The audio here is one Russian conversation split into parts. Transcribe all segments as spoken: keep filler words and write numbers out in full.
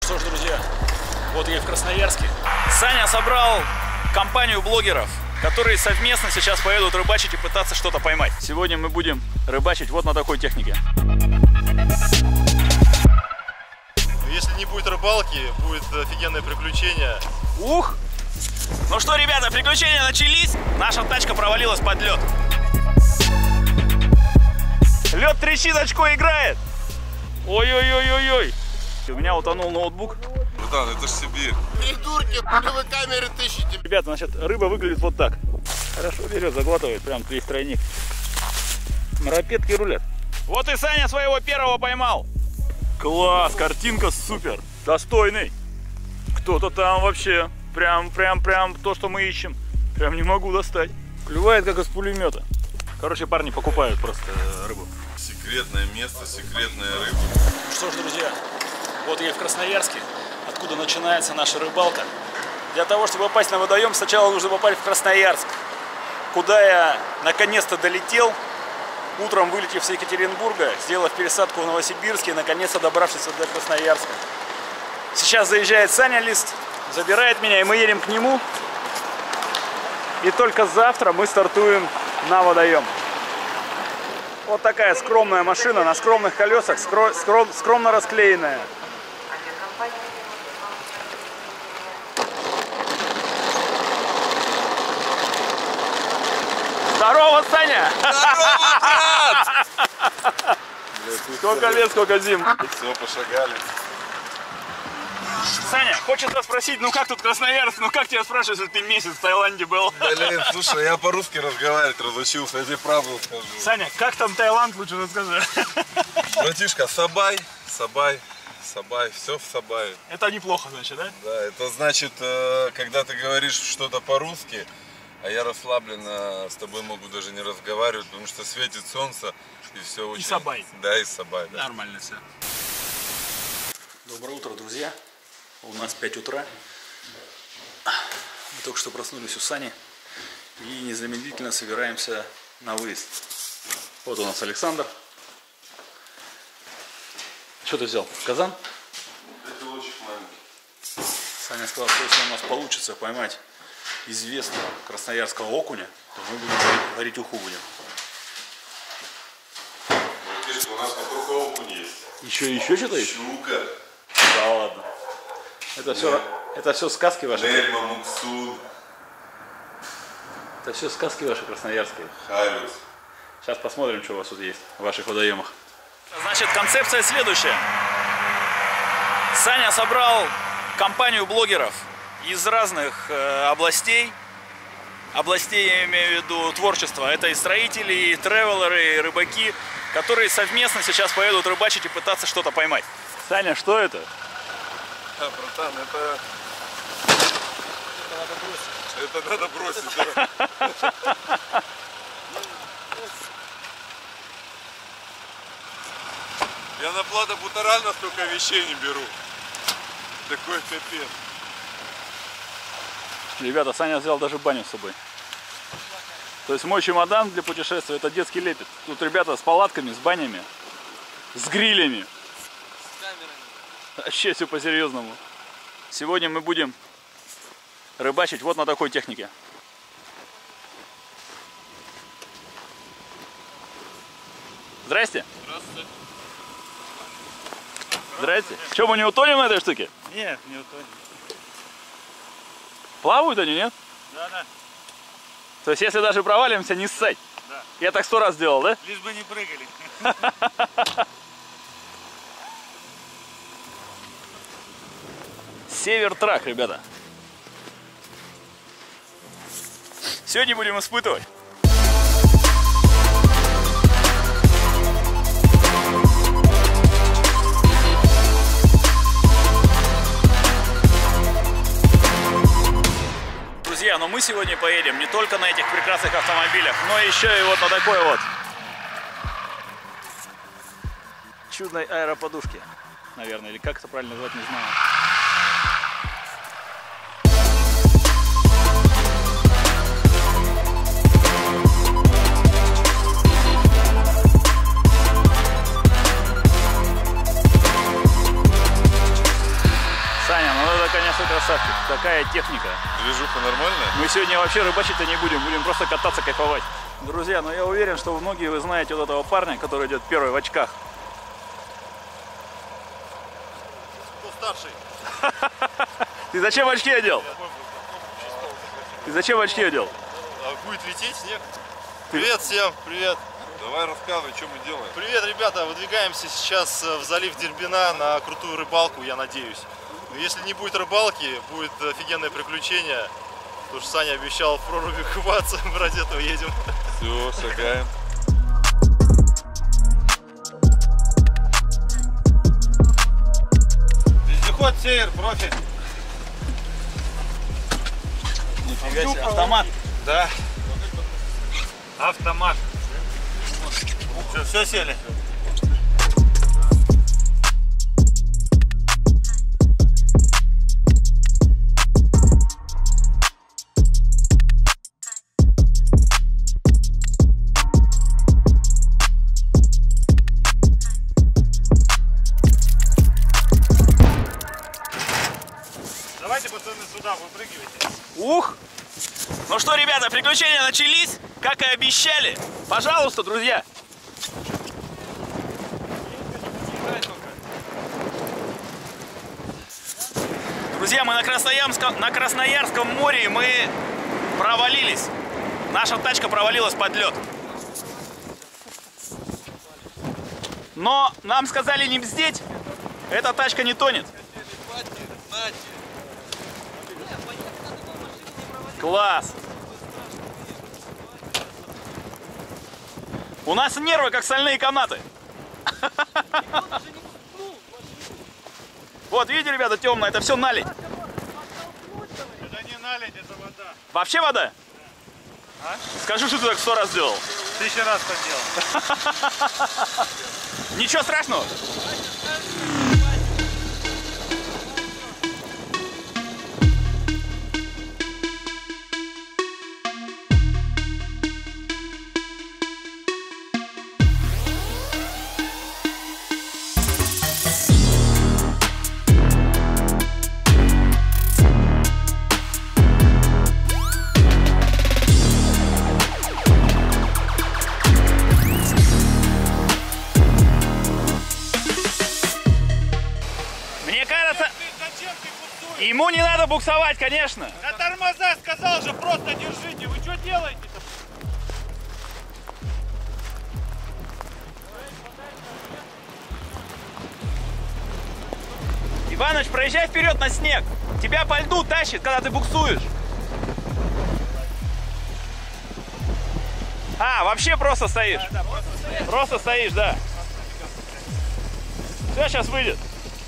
Что ж, друзья, вот я и в Красноярске. Саня собрал компанию блогеров, которые совместно сейчас поедут рыбачить и пытаться что-то поймать. Сегодня мы будем рыбачить вот на такой технике. Если не будет рыбалки, будет офигенное приключение. Ух! Ну что, ребята, приключения начались. Наша тачка провалилась под лед. Лед трещит, очко играет. Ой-ой-ой-ой-ой. У меня утонул ноутбук. Братан, это ж Сибирь. Придурки, вы камеры тыщите. Ребята, значит, рыба выглядит вот так. Хорошо берет, заглатывает, прям весь тройник. Морпедки рулят. Вот и Саня своего первого поймал. Класс, картинка супер. Достойный. Кто-то там вообще, прям, прям, прям то, что мы ищем. Прям не могу достать. Клювает как из пулемета. Короче, парни покупают просто рыбу. Секретное место, секретная рыба. Что ж, друзья, вот я и в Красноярске, откуда начинается наша рыбалка. Для того, чтобы попасть на водоем, сначала нужно попасть в Красноярск, куда я наконец-то долетел, утром вылетев с Екатеринбурга, сделав пересадку в Новосибирске и наконец-то добравшись до Красноярска. Сейчас заезжает Саня Лист, забирает меня, и мы едем к нему. И только завтра мы стартуем на водоем. Вот такая скромная машина на скромных колесах, скро скром скромно расклеенная. Здорово, Саня! Здорово, брат! Сколько лет, сколько зим. Все, пошагали. Саня, хочется спросить, ну как тут Красноярск, ну как тебя спрашивают, если ты месяц в Таиланде был? Блин, слушай, я по-русски разговаривать разучился, я тебе правду скажу. Саня, как там Таиланд, лучше расскажи. Братишка, Сабай, Сабай, Сабай, все в Сабае. Это неплохо, значит, да? Да, это значит, когда ты говоришь что-то по-русски, а я расслабленно с тобой могу даже не разговаривать, потому что светит солнце и все очень... И Сабай. Да, и Сабай, да. Нормально все. Доброе утро, друзья. У нас пять утра. Мы только что проснулись у Сани и незамедлительно собираемся на выезд. Вот у нас Александр. Что ты взял? Казан? Это очень маленький. Саня сказал, что если у нас получится поймать известного красноярского окуня, то мы будем варить уху будем. Видишь, у нас вокруг окунь есть. Еще, еще что-то есть? Щука. Да ладно. Это все, это все сказки ваши. Нельма, Муксун. Это все сказки ваши красноярские. Хариус. Сейчас посмотрим, что у вас тут есть в ваших водоемах. Значит, концепция следующая. Саня собрал компанию блогеров из разных э, областей. Областей я имею в виду творчества. Это и строители, и тревелеры, и рыбаки, которые совместно сейчас поедут рыбачить и пытаться что-то поймать. Саня, что это? Да, братан, это... Это надо бросить. Это надо бросить, да. Я на Плата Бутаральна столько вещей не беру. Такой капец. Ребята, Саня взял даже баню с собой. То есть мой чемодан для путешествия — это детский лепет. Тут ребята с палатками, с банями, с грилями. Вообще все по-серьезному. Сегодня мы будем рыбачить вот на такой технике. Здрасте. Здравствуйте. Здрасте. Че, мы не утонем на этой штуке? Нет, не утонем. Плавают они, нет? Да, да. То есть если даже провалимся, не ссать? Да. Я так сто раз сделал, да? Лишь бы не прыгали. Север Трак, ребята. Сегодня будем испытывать. Друзья, но мы сегодня поедем не только на этих прекрасных автомобилях, но еще и вот на такой вот чудной аэроподушке, наверное, или как это правильно назвать, не знаю. большой красавчик. Такая техника. Движуха нормальная? Мы сегодня вообще рыбачить-то не будем, будем просто кататься, кайфовать. Друзья, ну я уверен, что многие вы знаете вот этого парня, который идет первый в очках. Кто старший? Ты зачем очки одел? Ты зачем очки одел? А будет лететь снег. Привет всем, привет. Давай рассказывай, что мы делаем. Привет, ребята, выдвигаемся сейчас в залив Дербина на крутую рыбалку, я надеюсь. Но если не будет рыбалки, будет офигенное приключение. Потому что Саня обещал в проруби купаться, мы ради этого едем. Все, шагаем. Вездеход Север, профи. Нифига себе, автомат. Да. Автомат. Что, все сели? Давайте, пацаны, сюда выпрыгивайте. Ух! Ну что, ребята, приключения начались, как и обещали. Пожалуйста, друзья. Друзья, мы на Красноярском, на Красноярском море, и мы провалились. Наша тачка провалилась под лед. Но нам сказали не бздеть. Эта тачка не тонет. Класс! У нас нервы, как стальные канаты. Вот, видите, ребята, темно, это все наледь. Это не наледь, это вода. Вообще вода? А? Скажи, что ты так сто раз сделал. Тысячу раз поделал. Ничего страшного. Ему не надо буксовать, конечно. На тормоза сказал же, просто держите. Вы что делаете-то? Иваныч, проезжай вперед на снег. Тебя по льду тащит, когда ты буксуешь. А, вообще просто стоишь. Да, да, просто стоять. Просто стоишь, да. Все, сейчас выйдет.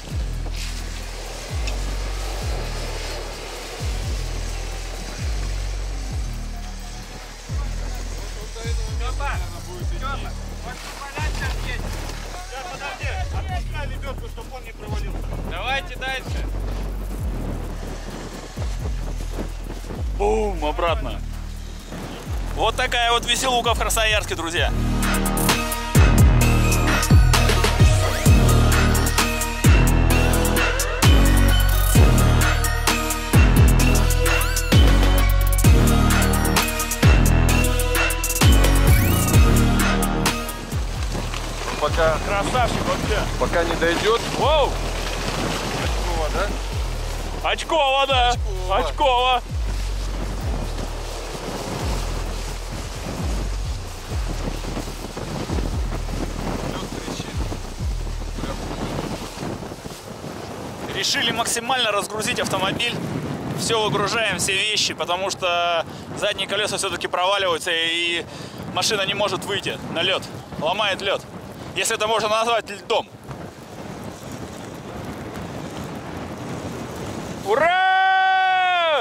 Отпускай лебедку, чтобы он не провалился. Давайте дальше. Бум, обратно. Вот такая вот веселука в Красноярске, друзья. Пока, Красавчик вообще. пока не дойдет. Воу! Очково, да? Очково, да. Очково. Очково. Решили максимально разгрузить автомобиль. Все выгружаем, все вещи, потому что задние колеса все-таки проваливаются, и машина не может выйти на лед. Ломает лед. Если это можно назвать льдом. Ура!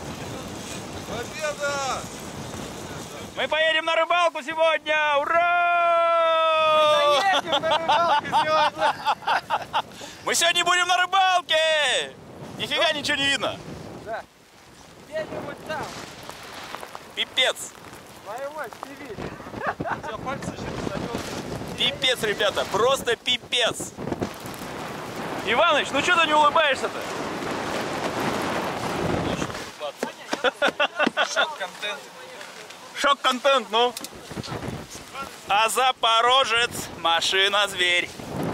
Победа! Мы поедем на рыбалку сегодня! Ура! Поедем на рыбалку сегодня! Мы сегодня будем на рыбалке! Нифига ничего не видно. Да. Где-нибудь там. Пипец. Твою мать, ты видишь. Все, пальцы еще не завел. Пипец, ребята. Просто пипец. Иваныч, ну что ты не улыбаешься-то? Шок-контент. Шок-контент, ну. А Запорожец, машина-зверь.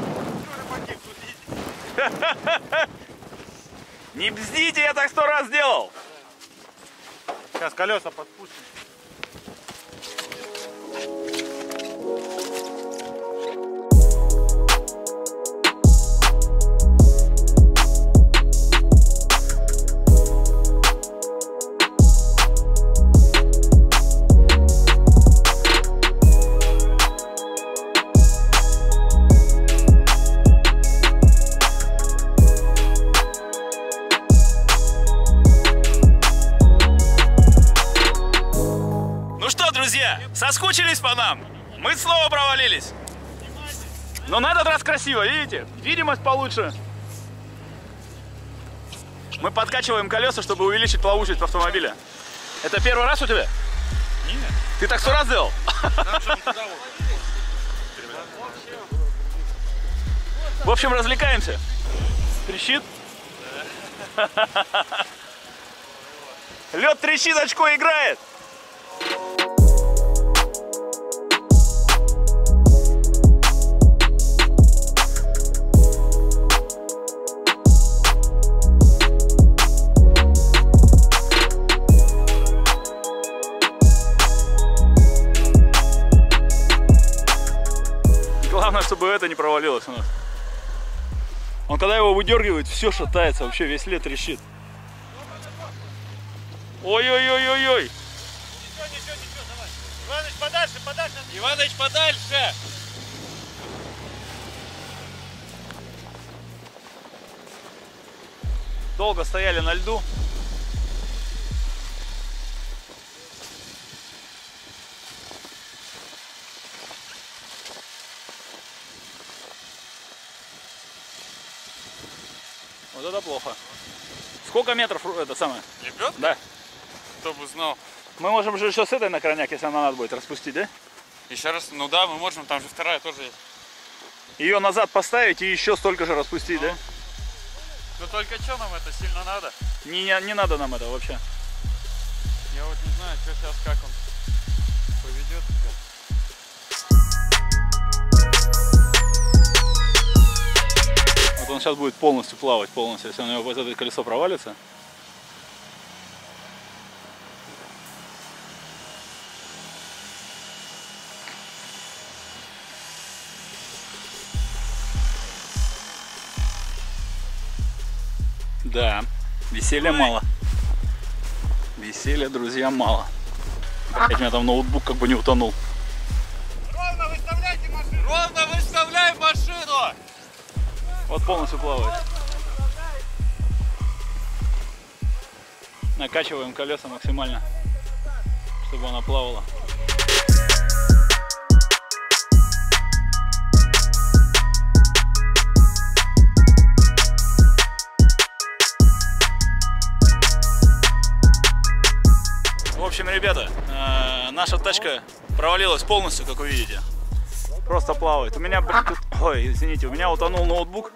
Не бздите, я так сто раз делал. Сейчас колеса подспустим. Соскучились по нам? Мы снова провалились. Но на этот раз красиво, видите? Видимость получше. Мы подкачиваем колеса, чтобы увеличить плавучесть автомобиля. Это первый раз у тебя? Нет. Ты так сто раз делал? В общем, развлекаемся. Трещит? Лед трещит, очко играет. Главное, чтобы это не провалилось у нас. Он когда его выдергивает, все шатается, вообще весь лед трещит. Ой-ой-ой-ой-ой. Ничего, ничего, ничего, давай. Иваныч, подальше, подальше. Иваныч, подальше. Долго стояли на льду. Вот это плохо. Сколько метров это самое? Лебедка? Да. Кто бы знал. Мы можем же еще с этой на крайняк, если она надо будет, распустить, да? Еще раз, ну да, мы можем, там же вторая тоже есть. Ее назад поставить и еще столько же распустить, ну. да? Ну только что нам это сильно надо? Не, не, не надо нам это вообще. Я вот не знаю, что сейчас, как он поведет себя. Вот он сейчас будет полностью плавать, полностью, если у него вот это колесо провалится. Да, веселья мало. Веселья, друзья, мало. Опять у меня там ноутбук как бы не утонул. Ровно выставляйте машину! Ровно выставляй машину! Вот полностью плавает. Накачиваем колеса максимально, чтобы она плавала. В общем, ребята, э, наша тачка провалилась полностью, как вы видите. Просто плавает. У меня, тут... ой, извините, у меня утонул ноутбук.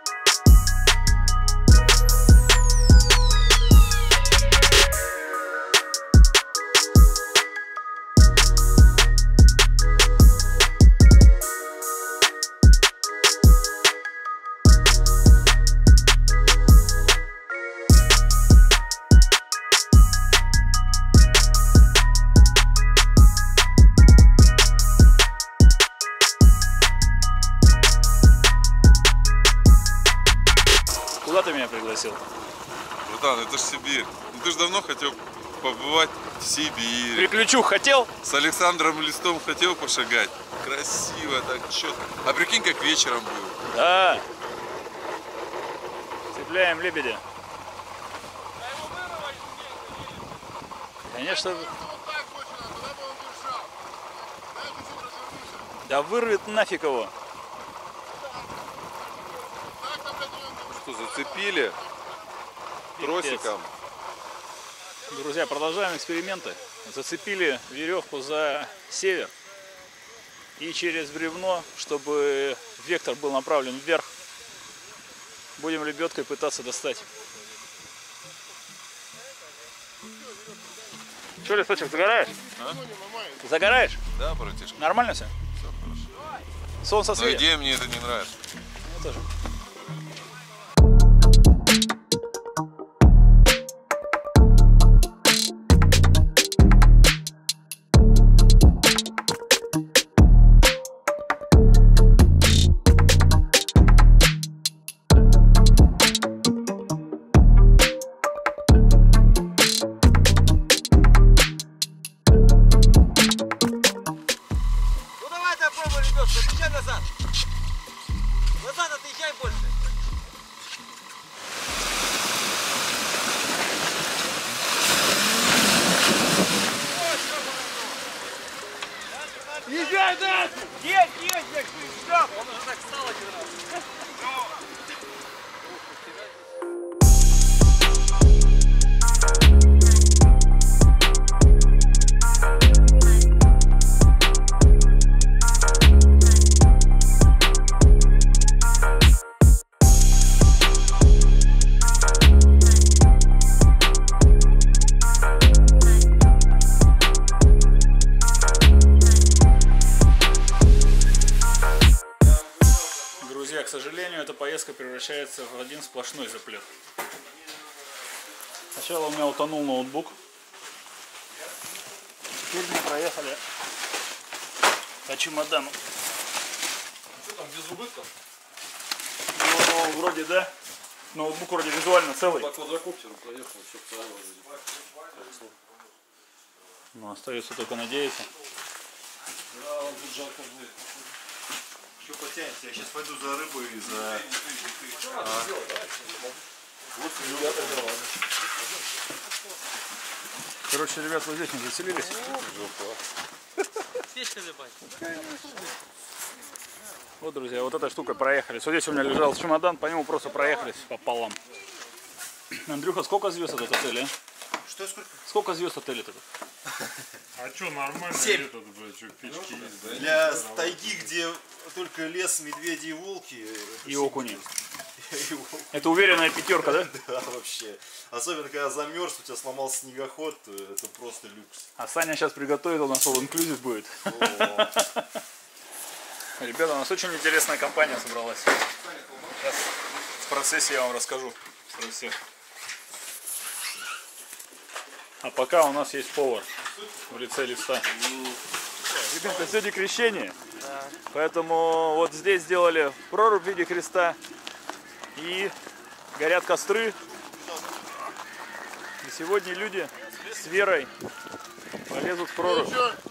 Куда ты меня пригласил? Братан, это ж Сибирь. Ну ты же давно хотел побывать в Сибири. Приключу хотел? С Александром Листом хотел пошагать. Красиво, так четко. А прикинь, как вечером было. Да. Цепляем лебедя. Конечно. Да вырвет нафиг его. Что, зацепили тросиком? Друзья, продолжаем эксперименты. Зацепили веревку за север и через бревно, чтобы вектор был направлен вверх, будем лебедкой пытаться достать. Что, листочек, загораешь? А? Загораешь? Да, братишка. Нормально все? Все хорошо. Солнце Но светит? идея мне это не нравится. Мне тоже. Ну давай попробуй, ребятка, отъезжай назад. Назад отъезжай больше. Езжай, да! Едь, едь, я стоп! Он уже так встал один раз. Друзья, к сожалению, эта поездка превращается в один сплошной заплет. Сначала у меня утонул ноутбук. Теперь мы проехали по чемодану. Что там, без убытков? Ну, вроде да. Ноутбук вроде визуально целый. По квадрокоптеру проехал, все целое. Ну, остается только надеяться. Да, он тут жалко будет. Еще потянется, я сейчас пойду за рыбой и за... А. Вот ребята дела. Короче, ребят, вы здесь не заселились? Вот, друзья, вот этой штукой проехались. Вот здесь у меня лежал чемодан, по нему просто проехались пополам. Андрюха, сколько звезд этот отель, а? Что, сколько? Сколько звезд отель этот? А что, нормально? Семь. Тут, блядь, что, печки есть, да? Для тайги, где только лес, медведи и волки. И окуни. И волки. Это уверенная пятерка, да? Да, вообще. Особенно, когда замерз, у тебя сломался снегоход, то это просто люкс. А Саня сейчас приготовит, у нас all inclusive будет. О, Ребята, у нас очень интересная компания собралась. Сейчас в процессе я вам расскажу про всех. А пока у нас есть повар в лице листа. Ребята, сегодня крещение. Поэтому вот здесь сделали прорубь в виде креста. И горят костры. И сегодня люди с верой полезут в прорубь.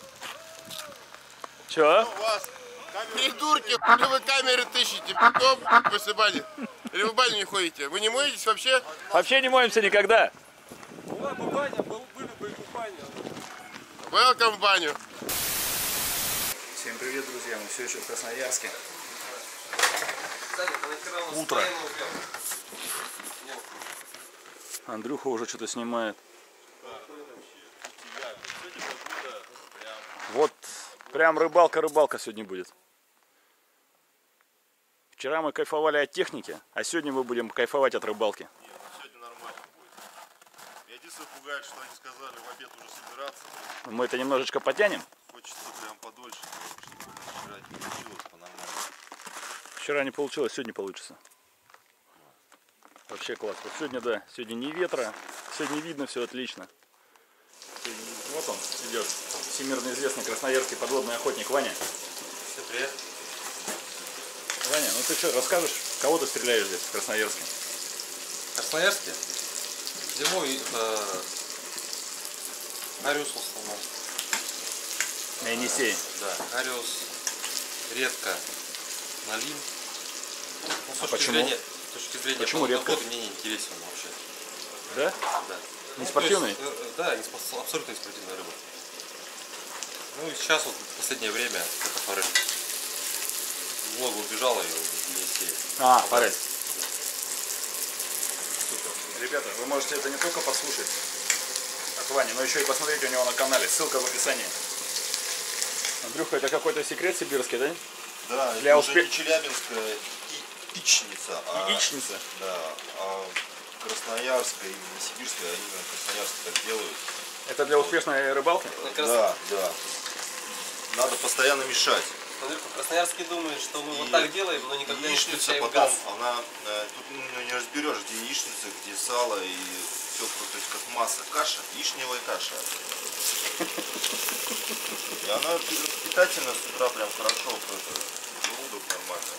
Че? Придурки, хули вы камеры тыщите, потом после бани. Или вы в баню не ходите? Вы не моетесь вообще? Вообще не моемся никогда. Была бы баня, был- были бы и купания. Welcome в баню. Всем привет, друзья, мы все еще в Красноярске. Утро. Андрюха уже что-то снимает. Вот прям рыбалка-рыбалка сегодня будет. Вчера мы кайфовали от техники, а сегодня мы будем кайфовать от рыбалки. сегодня нормально будет. Меня единственное пугает, что они сказали в обед уже собираться. Мы это немножечко потянем. Хочется прям подольше, чтобы вчера не получилось по-нормальному. Вчера не получилось, сегодня получится. Вообще класс. Вот сегодня, да, сегодня не ветра, сегодня видно все отлично. Сегодня... Вот он идет, всемирно известный красноярский подводный охотник Ваня. Всем привет. Ваня, ну ты что, расскажешь, кого ты стреляешь здесь в Красноярске? В Красноярске зимой это Ариус в основном. На Енисее. Да, Ариус, редко Налим. Ну, с точки почему? зрения, с точки зрения Почему редко? охоты мне не интересен он вообще. Да? Да. Не Ну, спортивный? то есть, э, да, не спо- абсолютно не спортивная рыба. Ну и сейчас вот в последнее время это форель. Много убежала ее в Енисее. А, форель. Супер. Ребята, вы можете это не только послушать от Вани, но еще и посмотреть у него на канале. Ссылка в описании. Андрюха, это какой-то секрет сибирский, да? Да, Для это успе- уже не челябинская и- ичница, а, Яичница. да, а Красноярская, именно сибирская, а именно Красноярск так делают. Это для успешной рыбалки? Да, да. Надо постоянно мешать. Красноярский думает, что мы вот так делаем, но никогда не включаем потом, газ. она, тут ну, не разберешь, где яичница, где сало и все, то есть как масса, каша, яичневая каша. И она питательна с утра прям хорошо, желудок нормально.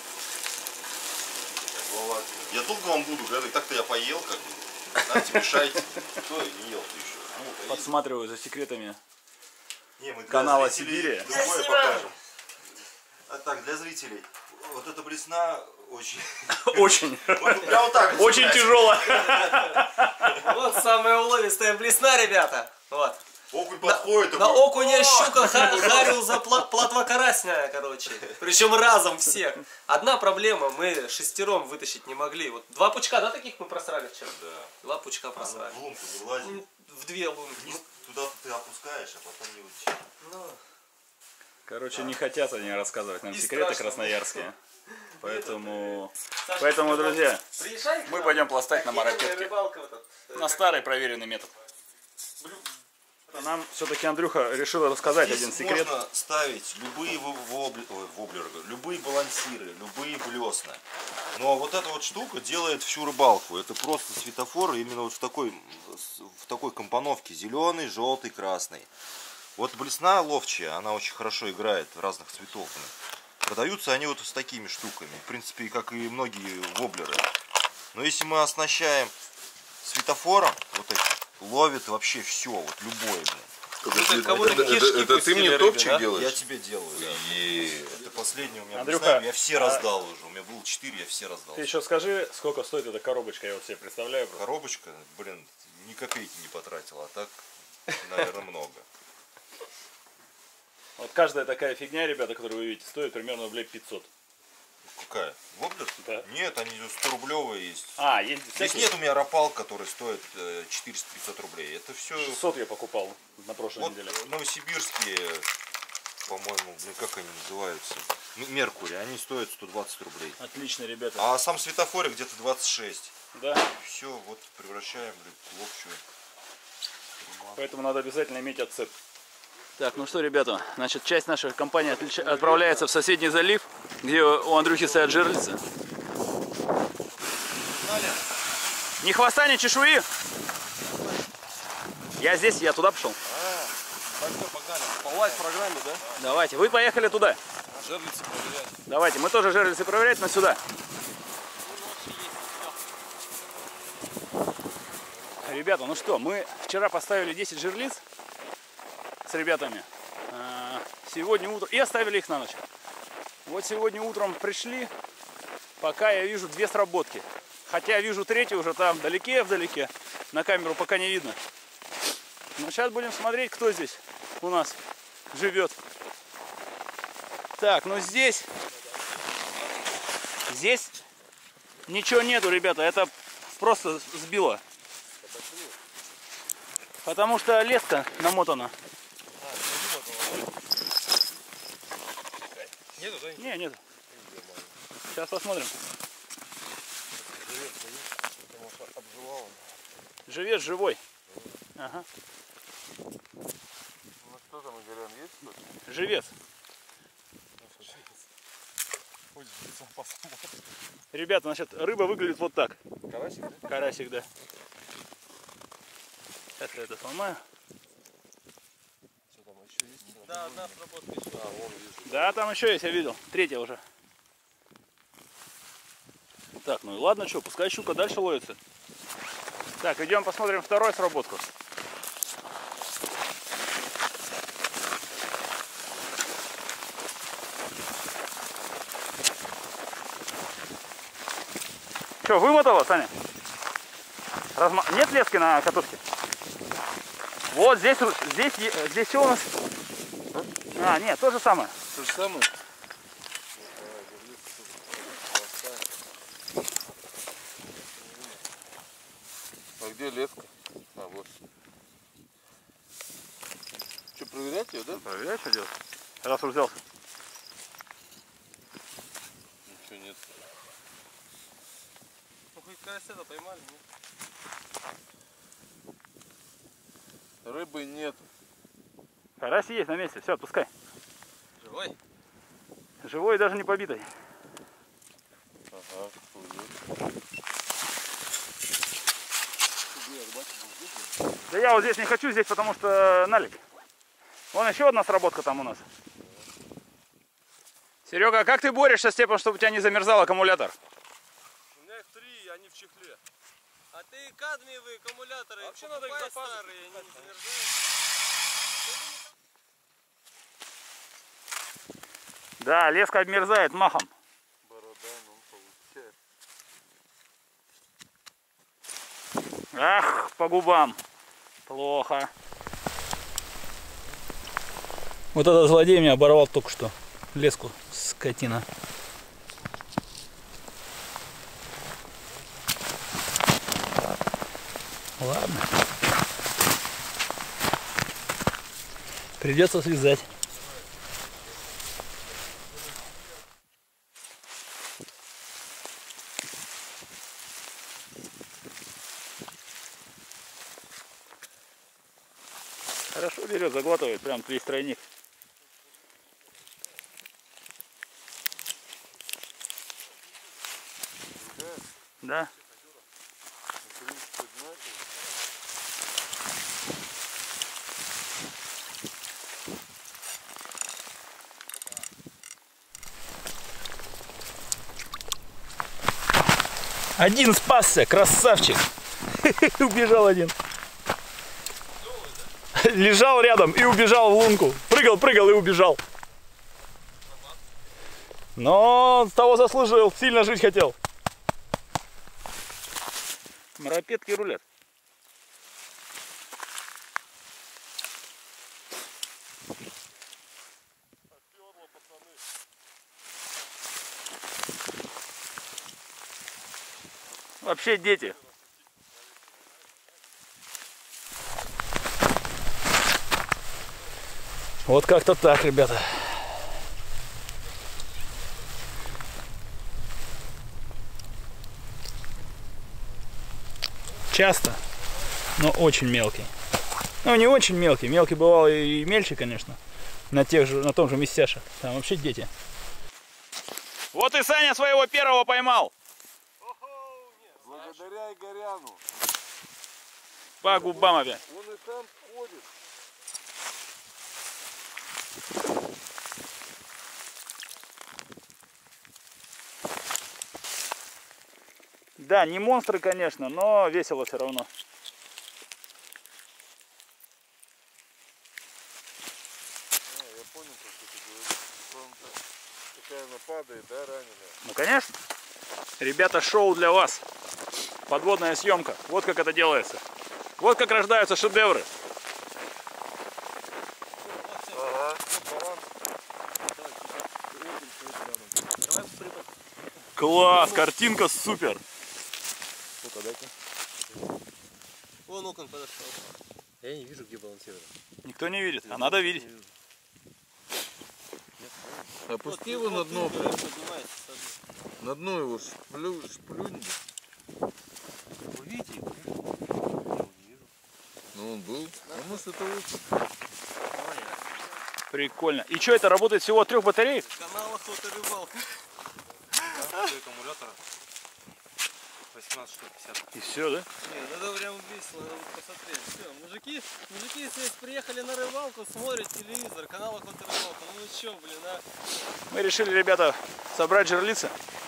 Я долго вам буду говорить, так-то я поел, как бы, знаете, мешайте, кто не ел ты еще. Подсматриваю за секретами не, мы канала зрителей Сибири. другое покажем. А так, для зрителей, вот эта блесна очень... Очень. Вот, прям вот так. Очень тяжело. Вот самая уловистая блесна, ребята. Вот. Окунь подходит. На окуня щука харил за плотва карасня, короче. Причем разом всех. Одна проблема, мы шестером вытащить не могли. Вот два пучка, да, таких мы просрали вчера? Да. Два пучка просрали. В лунку не лазит. В две лунки. Туда ты опускаешь, а потом не вытащишь. Ну. Короче, не хотят они рассказывать нам И секреты страшно. красноярские. Поэтому, Саша, поэтому, друзья, приезжай к мы нам. пойдем пластать на Офигенная марапетке. рыбалка вот эта. На старый проверенный метод. Нам все-таки Андрюха решил рассказать Здесь один секрет. можно ставить любые вобли- ой, воблеры, любые балансиры, любые блесна. Но вот эта вот штука делает всю рыбалку. Это просто светофор именно вот в такой, в такой компоновке. Зеленый, желтый, красный. Вот блесна ловчая, она очень хорошо играет в разных цветов. Продаются они вот с такими штуками. В принципе, как и многие воблеры. Но если мы оснащаем светофором, вот эти, ловит вообще все, вот любое, блин. Кого-то Это, это, кишки это ты пустили мне рыбе, топчик да? делаешь? Я тебе делаю, да. И... Это последний у меня Андрюха, блесна, я все а- раздал уже. У меня было четыре, я все раздал. Ты еще скажи, сколько стоит эта коробочка, я вот себе представляю. просто. Коробочка, блин, ни копейки не потратил, а так, наверное, много. Вот каждая такая фигня, ребята, которую вы видите, стоит примерно рублей пятьсот. Какая? Воблер? Да. Нет, они сто рублевые есть. А, есть Здесь всякие? нет у меня рапал, который стоит четыреста-пятьсот рублей. Это все... шестьсот я покупал на прошлой Вот неделе. новосибирские, по-моему, ну как они называются? М- Меркурий, они стоят сто двадцать рублей. Отлично, ребята. А сам светофорик где-то двадцать шесть. Да, Все, вот превращаем в ловчую. поэтому надо обязательно иметь отцеп. Так, ну что, ребята, значит, часть нашей компании отлич... отправляется в соседний залив, где у Андрюхи стоят жерлицы. Ни хвоста, ни чешуи. Я здесь, я туда пошел. Погнали, погнали. По лайв-программе, да? Давайте, вы поехали туда. Жерлицы проверять. Давайте, мы тоже жерлицы проверять, но сюда. Ребята, ну что, мы вчера поставили десять жерлиц с ребятами. А, Сегодня утром... И оставили их на ночь. Вот сегодня утром пришли, пока я вижу две сработки. Хотя вижу третью уже там, вдалеке-вдалеке. На камеру пока не видно. Но сейчас будем смотреть, кто здесь у нас живет. Так, ну здесь... Здесь ничего нету, ребята. Это просто сбило. Потому что леска намотана. Нету, да? Не, нет. Сейчас посмотрим. Живец живой. Ага. Ну что там, Игорян, есть кто-то? Живец. Ребята, значит, рыба выглядит вот так. Карасик, да? Карасик, да. Сейчас я это сломаю. Что там еще есть? Да, одна сработка еще. А, вон вижу. Да, там еще есть, я видел. Третья уже. Так, ну и ладно, что, пускай щука дальше ловится. Так, идем посмотрим вторую сработку. Что, вымотала, Саня? Разма... Нет лески на катушке? Вот здесь, здесь, здесь все у нас. А, нет, то же самое. То же самое? А где леска? А, вот. Что, проверять ее, да? Проверяй, что делать. Раз уж взялся. Ничего нет. Ну хоть карася-то поймали, нет? Рыбы нет. Карась есть на месте, все, отпускай. Живой? Живой и даже не побитый. Ага, да я вот здесь не хочу, здесь потому что налик. Вон еще одна сработка там у нас. Серега, а как ты борешься с тем, чтобы у тебя не замерзал аккумулятор? У меня их три, они в чехле. А ты кадмиевые аккумуляторы вообще надо их запасывать. старые, они не замерзают. Да, леска обмерзает махом. Борода, ну, получается. Ах, по губам. Плохо. Вот этот злодей меня оборвал только что. Леску, скотина. Ладно. Придется связать. Хорошо берет, заглатывает, прям весь тройник. Да. Один спасся, красавчик. Убежал один. Лежал рядом и убежал в лунку. Прыгал, прыгал и убежал. Но того заслужил, сильно жить хотел. Морпедки рулят. Вообще дети. Вот как-то так, ребята. Часто, но очень мелкий. Ну, не очень мелкий. Мелкий бывал и мельче, конечно. На, тех же, на том же местяше. Там вообще дети. Вот и Саня своего первого поймал. Благодаря Игоряну. По губам опять. Он и там ходит. Да, не монстры, конечно, но весело все равно. А, я понял, что ты говоришь. Такая она падает, да, раненая? Ну, конечно. Ребята, шоу для вас. Подводная съемка. Вот как это делается. Вот как рождаются шедевры. Ага. Класс, картинка супер. Вон окон подошел. Я не вижу, где балансирует. Никто не видит, а надо видеть. Опусти его на дно. На дно его шплю, шплюнь. Вы видите? Ну он был. А может это лучше. Прикольно. И что, это работает всего от трех батареек? Канал охота рыбалка. Аккумулятора восемнадцать штук, пятьдесят. И все, да? Не, ну это прям весело, надо посмотреть. Все, мужики, мужики здесь приехали на рыбалку, смотрят телевизор, канал охота рыбалка. Ну что, блин, а? Мы решили, ребята, собрать жерлицы.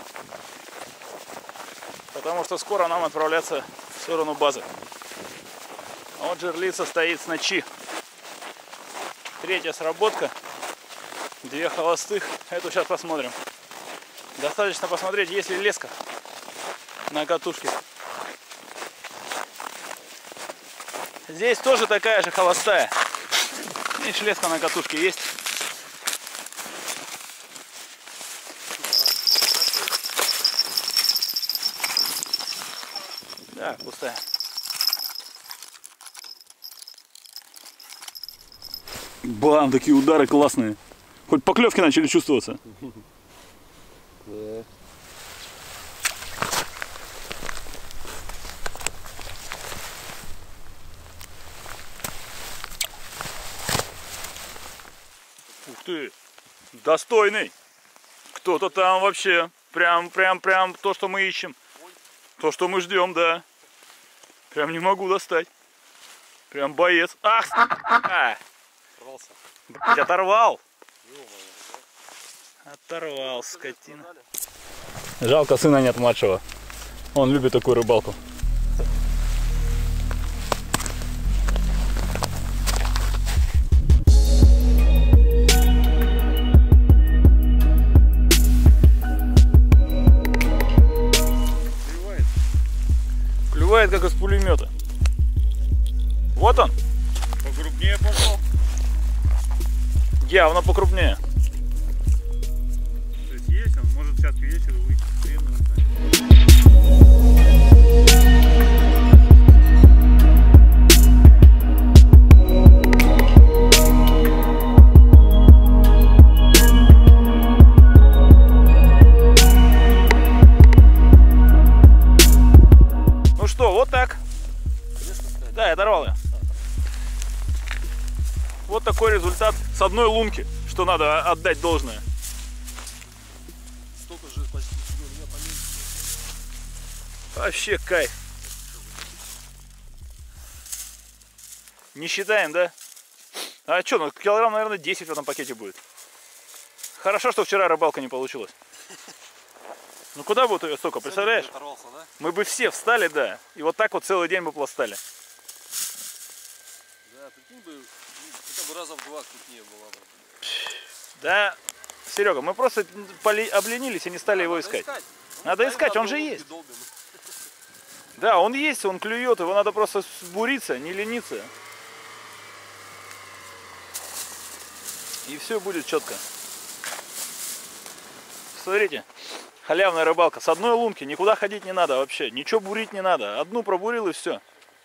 Потому что скоро нам отправляться в сторону базы. А вот жерлица стоит с ночи. Третья сработка. Две холостых. Эту сейчас посмотрим. Достаточно посмотреть, есть ли леска на катушке. Здесь тоже такая же холостая. Видишь, леска на катушке есть. Да, пустая. Бам, такие удары классные. Хоть поклевки начали чувствоваться. ты, достойный. Кто-то там вообще, прям, прям, прям то, что мы ищем. То, что мы ждем, да. Прям не могу достать. Прям боец. Ах! А! Оторвался. Блядь, оторвал. Оторвал, скотина. Жалко, сына нет младшего. Он любит такую рыбалку. Клювает. Клювает, как из пулемета. Вот он. Покрупнее пошел. Явно покрупнее. То есть есть, он может сейчас к вечеру выйти. Ну что, вот так. Да, я оторвал ее. Вот такой результат с одной лунки, что надо отдать должное. Столько же почти у меня поменьше. Вообще кайф. Не считаем, да? А что, ну килограмм, наверное, десять в этом пакете будет. Хорошо, что вчера рыбалка не получилась. Ну куда будет ее столько, представляешь? Оторвался, да? Мы бы все встали, да, и вот так вот целый день бы пластали. Да, прикинь бы, хотя бы раза в два крупнее была бы. Да, Серега, мы просто поли- обленились и не стали его искать. Надо искать, он же есть. Да, он есть, он клюет, его надо просто буриться, не лениться. И все будет четко. Смотрите, халявная рыбалка. С одной лунки, никуда ходить не надо вообще. Ничего бурить не надо. Одну пробурил и все.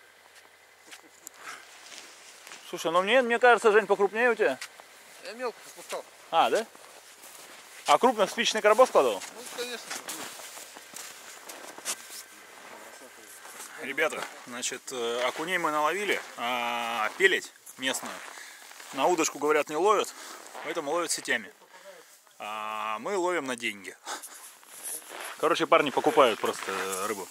Слушай, ну мне, мне кажется, Жень, покрупнее у тебя. Я мелко спускал. А, да? А крупно в спичечный коробок складывал? Ну, конечно. Ребята, значит, окуней мы наловили, а пелеть местную на удочку, говорят, не ловят, поэтому ловят сетями. А мы ловим на деньги. Короче, парни покупают просто рыбу.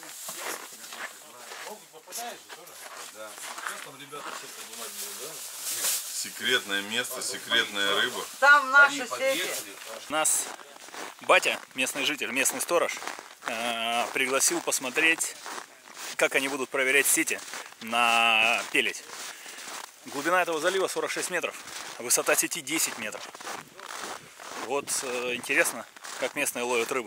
Секретное место, секретная рыба. Там наши сети. Нас батя, местный житель, местный сторож, э, пригласил посмотреть, как они будут проверять сети на пелеть. Глубина этого залива сорок шесть метров, высота сети десять метров. Вот э, интересно, как местные ловят рыбу.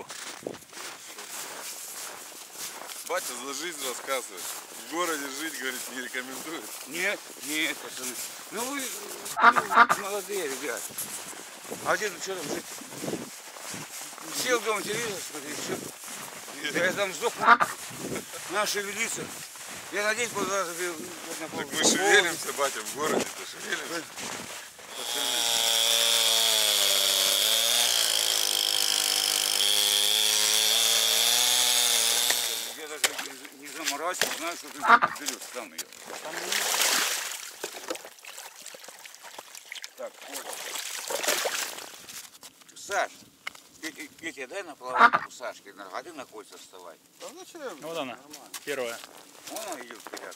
Батя за жизнь рассказывает. В городе жить, говорит, не рекомендует. Нет, нет, пацаны. Ну вы ну, молодые ребята. А где тут что там жить? Сел дома телевизор, смотри, все. Я там сдох, надо шевелиться. Я надеюсь, куда забил. Так мы шевелимся, батя, в городе-то шевелимся. Я даже не, не заморачиваюсь, знаю, что ты берешь сам ее. Так, вот. Саш, Петя, Петя, дай на плавку Сашке, а ты на кольца вставай. Да зачем? Вот она, первая. Вон она идет вперед.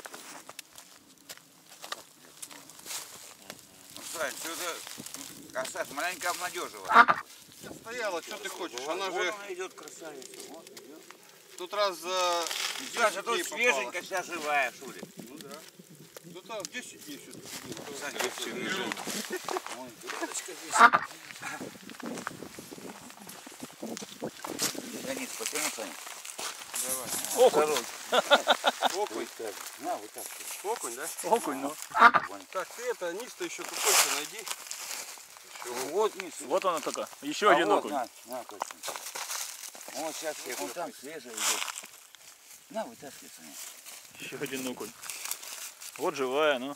Ну, Саш, что-то... А Саш, маленько обнадеживает. Стояла, что ты хочешь? Вот, Она вот же она идет, красавица. Вот, идет. тут раз за Саша, десять тут дней свеженькая, вся живая, Шурик. Ну да. Ну там десять дней все-таки. Сань, все лежит. Ой, дырочка здесь. Леонид, потяни, Саня. Окунь. Окунь. На, вот так. Окунь, да? Окунь, ну. Так, ты это, низ-то еще какой-то найди. Вот низ. Вот она такая. Еще А один вот, окунь. на, на, точно. Вот сейчас я, вон там свежая идет. На, вытаскивай, Саня. Еще один окунь. Вот живая, ну.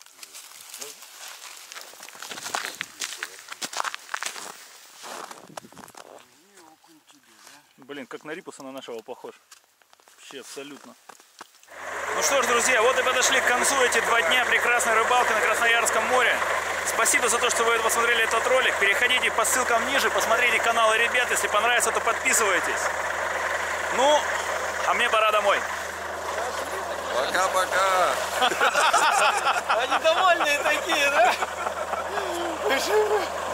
Блин, как на рипуса на нашего похож. Вообще абсолютно. Ну что ж, друзья, вот и подошли к концу эти два дня прекрасной рыбалки на Красноярском море. Спасибо за то, что вы посмотрели этот ролик. Переходите по ссылкам ниже, посмотрите каналы ребят. Если понравится, то подписывайтесь. Ну, а мне пора домой. Пока-пока. Они довольные такие, да?